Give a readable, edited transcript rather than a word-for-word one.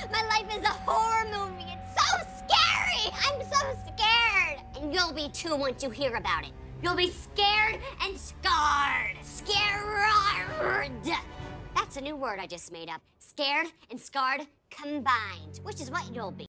My life is a horror movie. It's so scary. I'm so scared. And you'll be too once you hear about it. You'll be scared and scarred. Scared. That's a new word I just made up. Scared and scarred combined, which is what you'll be.